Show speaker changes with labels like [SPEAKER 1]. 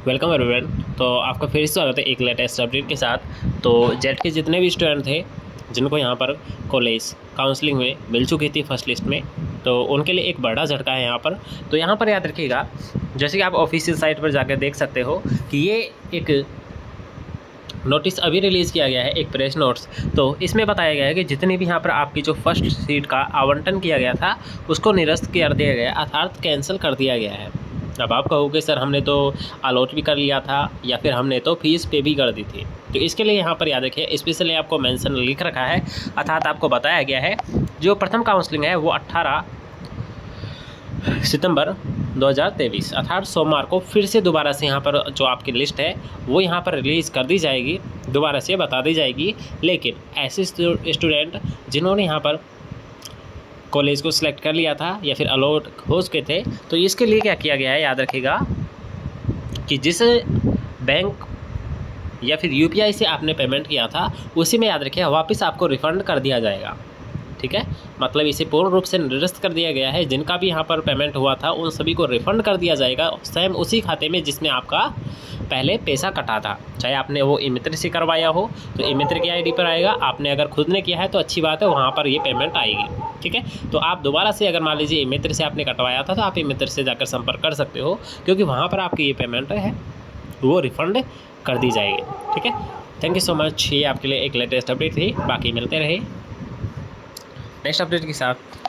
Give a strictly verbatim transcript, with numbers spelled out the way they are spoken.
[SPEAKER 1] Welcome everyone. तो आपका फिर से स्वागत है एक लेटेस्ट अपडेट के साथ। तो जेट के जितने भी स्टूडेंट थे जिनको यहाँ पर कॉलेज काउंसलिंग में मिल चुकी थी फर्स्ट लिस्ट में, तो उनके लिए एक बड़ा झटका है यहाँ पर। तो यहाँ पर याद रखिएगा, जैसे कि आप ऑफिशियल साइट पर जाकर देख सकते हो कि ये एक नोटिस अभी रिलीज़ किया गया है, एक प्रेस नोट्स। तो इसमें बताया गया है कि जितनी भी यहाँ पर आपकी जो फर्स्ट सीट का आवंटन किया गया था उसको निरस्त कर दिया गया, अर्थात कैंसिल कर दिया गया है। अब आप कहोगे सर हमने तो अलॉट भी कर लिया था या फिर हमने तो फीस पे भी कर दी थी। तो इसके लिए यहाँ पर याद रखिए, स्पेशली आपको मेंशन लिख रखा है, अर्थात आपको बताया गया है जो प्रथम काउंसलिंग है वो अट्ठारह सितंबर दो हज़ार तेईस अर्थात सोमवार को फिर से दोबारा से यहाँ पर जो आपकी लिस्ट है वो यहाँ पर रिलीज़ कर दी जाएगी, दोबारा से बता दी जाएगी। लेकिन ऐसे स्टूडेंट जिन्होंने यहाँ पर कॉलेज को सिलेक्ट कर लिया था या फिर अलॉट हो चुके थे, तो इसके लिए क्या किया गया है याद रखिएगा कि जिस बैंक या फिर यूपीआई से आपने पेमेंट किया था उसी में याद रखिएगा वापस आपको रिफ़ंड कर दिया जाएगा। ठीक है, मतलब इसे पूर्ण रूप से निरस्त कर दिया गया है। जिनका भी यहाँ पर पेमेंट हुआ था उन सभी को रिफ़ंड कर दिया जाएगा, सेम उसी खाते में जिसमें आपका पहले पैसा कटा था। चाहे आपने वो ई मित्र से करवाया हो तो ई मित्र की आईडी पर आएगा, आपने अगर खुद ने किया है तो अच्छी बात है, वहाँ पर ये पेमेंट आएगी। ठीक है, तो आप दोबारा से अगर मान लीजिए ई मित्र से आपने कटवाया था तो आप ई मित्र से जाकर संपर्क कर सकते हो, क्योंकि वहाँ पर आपकी ये पेमेंट है वो रिफ़ंड कर दी जाएगी। ठीक है, थैंक यू सो मच। ये आपके लिए एक लेटेस्ट अपडेट थी, बाकी मिलते रहे नेक्स्ट अपडेट के साथ।